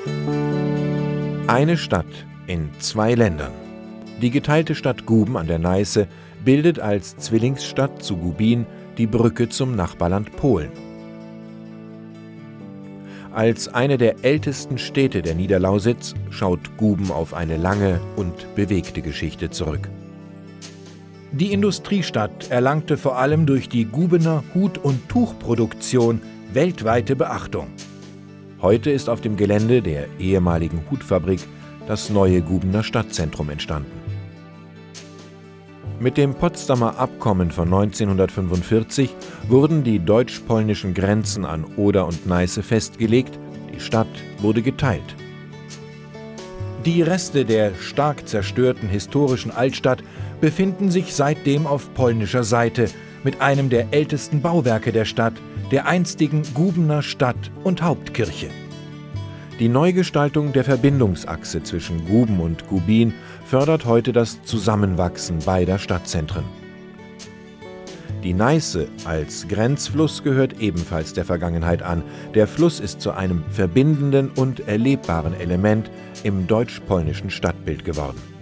Eine Stadt in zwei Ländern. Die geteilte Stadt Guben an der Neiße bildet als Zwillingsstadt zu Gubin die Brücke zum Nachbarland Polen. Als eine der ältesten Städte der Niederlausitz schaut Guben auf eine lange und bewegte Geschichte zurück. Die Industriestadt erlangte vor allem durch die Gubener Hut- und Tuchproduktion weltweite Beachtung. Heute ist auf dem Gelände der ehemaligen Hutfabrik das neue Gubener Stadtzentrum entstanden. Mit dem Potsdamer Abkommen von 1945 wurden die deutsch-polnischen Grenzen an Oder und Neiße festgelegt, die Stadt wurde geteilt. Die Reste der stark zerstörten historischen Altstadt befinden sich seitdem auf polnischer Seite mit einem der ältesten Bauwerke der Stadt, der einstigen Gubener Stadt- und Hauptkirche. Die Neugestaltung der Verbindungsachse zwischen Guben und Gubin fördert heute das Zusammenwachsen beider Stadtzentren. Die Neiße als Grenzfluss gehört ebenfalls der Vergangenheit an. Der Fluss ist zu einem verbindenden und erlebbaren Element im deutsch-polnischen Stadtbild geworden.